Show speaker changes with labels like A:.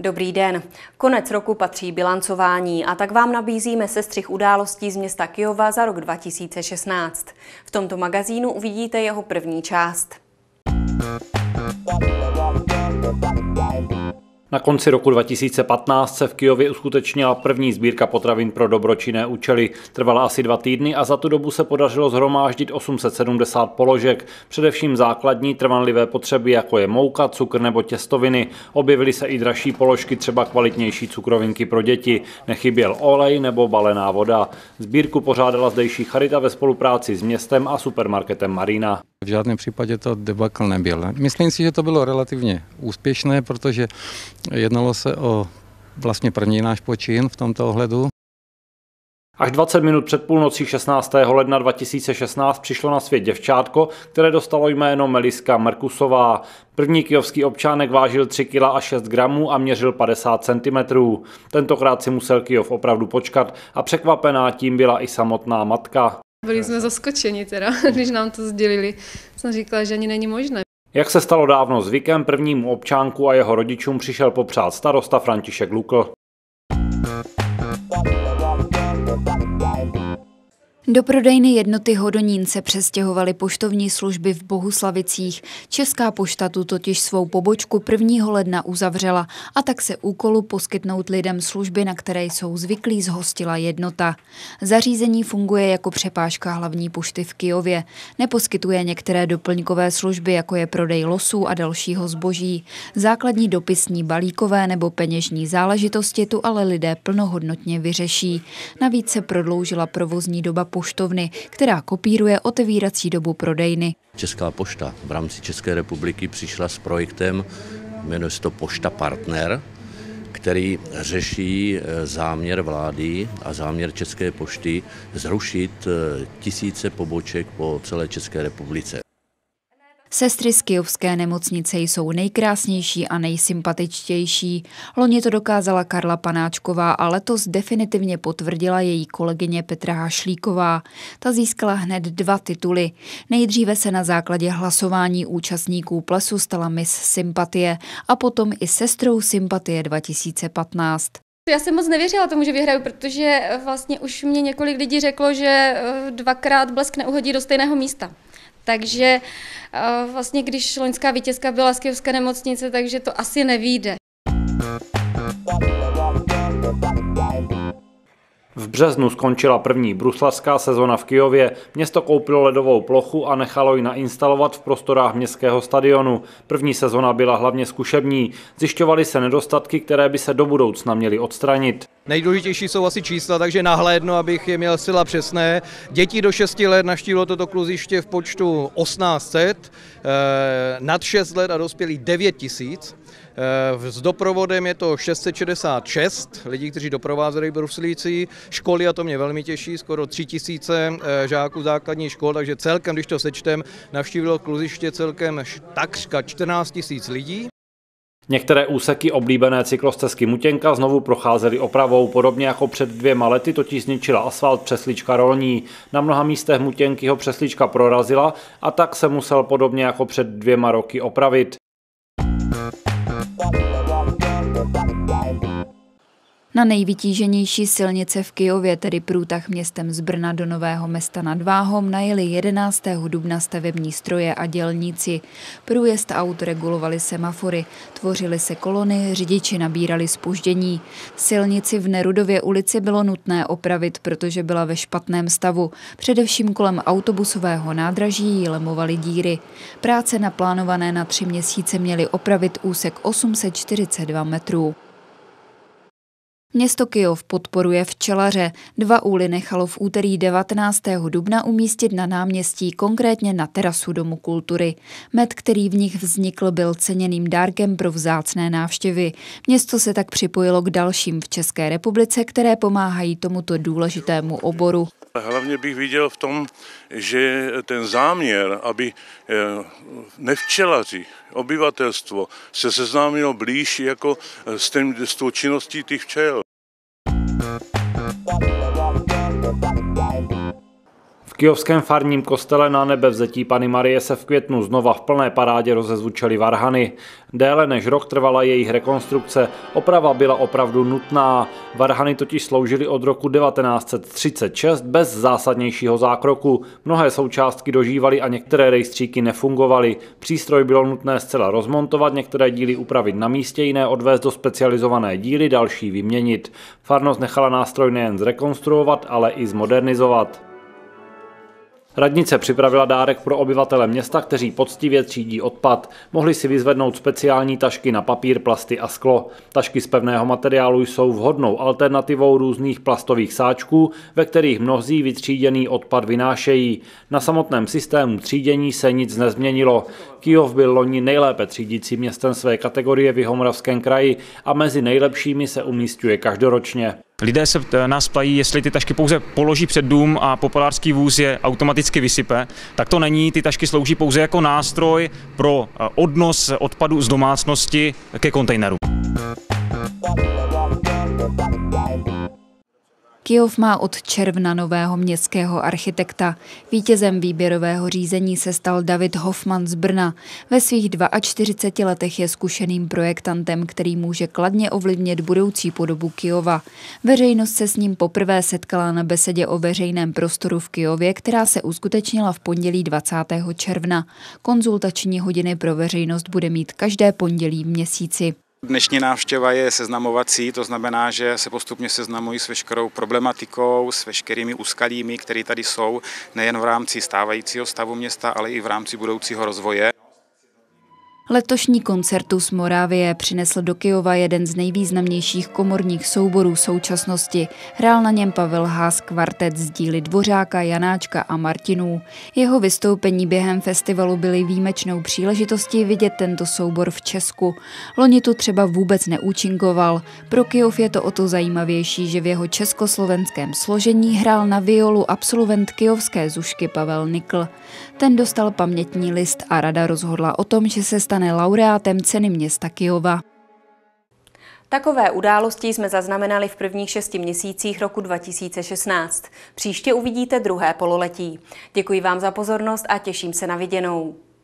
A: Dobrý den. Konec roku patří bilancování a tak vám nabízíme sestřih událostí z města Kyjova za rok 2016. V tomto magazínu uvidíte jeho první část.
B: Na konci roku 2015 se v Kyjově uskutečnila první sbírka potravin pro dobročinné účely. Trvala asi 2 týdny a za tu dobu se podařilo shromáždit 870 položek, především základní trvanlivé potřeby, jako je mouka, cukr nebo těstoviny. Objevily se i dražší položky, třeba kvalitnější cukrovinky pro děti. Nechyběl olej nebo balená voda. Sbírku pořádala zdejší charita ve spolupráci s městem a supermarketem Marina.
C: V žádném případě to debakl nebyl. Myslím si, že to bylo relativně úspěšné, protože jednalo se o vlastně první náš počin v tomto ohledu.
B: Až 20 minut před půlnocí 16. ledna 2016 přišlo na svět děvčátko, které dostalo jméno Meliska Merkusová. První kyjovský občánek vážil 3 kg a 6 gramů a měřil 50 cm. Tentokrát si musel Kyjov opravdu počkat a překvapená tím byla i samotná matka.
D: Byli jsme zaskočeni teda, když nám to sdělili. Jsem říkala, že ani není možné.
B: Jak se stalo dávno zvykem, prvnímu občánku a jeho rodičům přišel popřát starosta František Lukl.
E: Do prodejny jednoty Hodonín se přestěhovaly poštovní služby v Bohuslavicích. Česká pošta tu totiž svou pobočku 1. ledna uzavřela a tak se úkolu poskytnout lidem služby, na které jsou zvyklí, zhostila jednota. Zařízení funguje jako přepážka hlavní pošty v Kyjově. Neposkytuje některé doplňkové služby, jako je prodej losů a dalšího zboží. Základní dopisní balíkové nebo peněžní záležitosti tu ale lidé plnohodnotně vyřeší. Navíc se prodloužila provozní doba poštovny, která kopíruje otevírací dobu prodejny.
F: Česká pošta v rámci České republiky přišla s projektem, jmenuje se to Pošta Partner, který řeší záměr vlády a záměr České pošty zrušit tisíce poboček po celé České republice.
E: Sestry z kyjovské nemocnice jsou nejkrásnější a nejsympatičtější. Loni to dokázala Karla Panáčková a letos definitivně potvrdila její kolegyně Petra Hašlíková. Ta získala hned 2 tituly. Nejdříve se na základě hlasování účastníků plesu stala Miss Sympatie a potom i sestrou Sympatie 2015.
D: Já jsem moc nevěřila tomu, že vyhraju, protože vlastně už mě několik lidí řeklo, že 2krát blesk neuhodí do stejného místa. Takže vlastně když loňská vítězka byla z kyjovské nemocnice, takže to asi nevyjde.
B: V březnu skončila první bruslaská sezona v Kyjově. Město koupilo ledovou plochu a nechalo ji nainstalovat v prostorách městského stadionu. První sezona byla hlavně zkušební. Zjišťovaly se nedostatky, které by se do budoucna měly odstranit.
G: Nejdůležitější jsou asi čísla, takže nahlédnu, abych je měl zcela přesné. Děti do 6 let navštívilo toto kluziště v počtu 1800, nad 6 let a dospělí 9000. S doprovodem je to 666 lidí, kteří doprovázeli bruslíci, školy, a to mě velmi těší, skoro 3000 žáků základních škol, takže celkem, když to sečtem, navštívilo kluziště celkem takřka 14 000 lidí.
B: Některé úseky oblíbené cyklostezky Mutěnka znovu procházely opravou, podobně jako před 2 lety totiž zničila asfalt přeslička rolní. Na mnoha místech Mutěnky ho přeslička prorazila a tak se musel podobně jako před 2 roky opravit.
E: Na nejvytíženější silnice v Kyjově, tedy průtah městem z Brna do Nového Mesta nad Váhom, najeli 11. dubna stavební stroje a dělníci. Průjezd aut regulovaly semafory, tvořily se kolony, řidiči nabírali zpoždění. Silnici v Nerudově ulici bylo nutné opravit, protože byla ve špatném stavu. Především kolem autobusového nádraží jí lemovaly díry. Práce naplánované na 3 měsíce měly opravit úsek 842 metrů. Město Kyjov podporuje včelaře. 2 úly nechalo v úterý 19. dubna umístit na náměstí, konkrétně na terasu Domu kultury. Med, který v nich vznikl, byl ceněným dárkem pro vzácné návštěvy. Město se tak připojilo k dalším v České republice, které pomáhají tomuto důležitému oboru.
H: Hlavně bych viděl v tom, že ten záměr, aby nevčelaři, obyvatelstvo se seznámilo blíž jako s tou činností těch včel.
B: kyjovském farním kostele na Nebevzetí Panny Marie se v květnu znova v plné parádě rozezvučely varhany. Déle než rok trvala jejich rekonstrukce, oprava byla opravdu nutná. Varhany totiž sloužily od roku 1936 bez zásadnějšího zákroku. Mnohé součástky dožívaly a některé rejstříky nefungovaly. Přístroj bylo nutné zcela rozmontovat, některé díly upravit na místě, jiné odvést do specializované díly, další vyměnit. Farnost nechala nástroj nejen zrekonstruovat, ale i zmodernizovat. Radnice připravila dárek pro obyvatele města, kteří poctivě třídí odpad. Mohli si vyzvednout speciální tašky na papír, plasty a sklo. Tašky z pevného materiálu jsou vhodnou alternativou různých plastových sáčků, ve kterých mnozí vytříděný odpad vynášejí. Na samotném systému třídění se nic nezměnilo. Kyjov byl loni nejlépe třídícím městem své kategorie v Jihomoravském kraji a mezi nejlepšími se umísťuje každoročně.
I: Lidé se nás ptají, jestli ty tašky pouze položí před dům a popelářský vůz je automaticky vysype. Tak to není, ty tašky slouží pouze jako nástroj pro odnos odpadu z domácnosti ke kontejneru.
E: Kyjov má od června nového městského architekta. Vítězem výběrového řízení se stal David Hoffman z Brna. Ve svých 42 letech je zkušeným projektantem, který může kladně ovlivnit budoucí podobu Kyjova. Veřejnost se s ním poprvé setkala na besedě o veřejném prostoru v Kyjově, která se uskutečnila v pondělí 20. června. Konzultační hodiny pro veřejnost bude mít každé pondělí v měsíci.
J: Dnešní návštěva je seznamovací, to znamená, že se postupně seznamují s veškerou problematikou, s veškerými úskalími, které tady jsou, nejen v rámci stávajícího stavu města, ale i v rámci budoucího rozvoje.
E: Letošní Koncertus Moravie přinesl do Kyjova jeden z nejvýznamnějších komorních souborů současnosti. Hrál na něm Pavel Haas kvartet z díly Dvořáka, Janáčka a Martinů. Jeho vystoupení během festivalu byly výjimečnou příležitostí vidět tento soubor v Česku. Loni tu třeba vůbec neúčinkoval. Pro Kyjov je to o to zajímavější, že v jeho československém složení hrál na violu absolvent kyjovské Zušky Pavel Nikl. Ten dostal pamětní list a rada rozhodla o tom, že se stane laureátem ceny města Kyjova.
A: Takové události jsme zaznamenali v prvních 6 měsících roku 2016. Příště uvidíte druhé pololetí. Děkuji vám za pozornost a těším se na viděnou.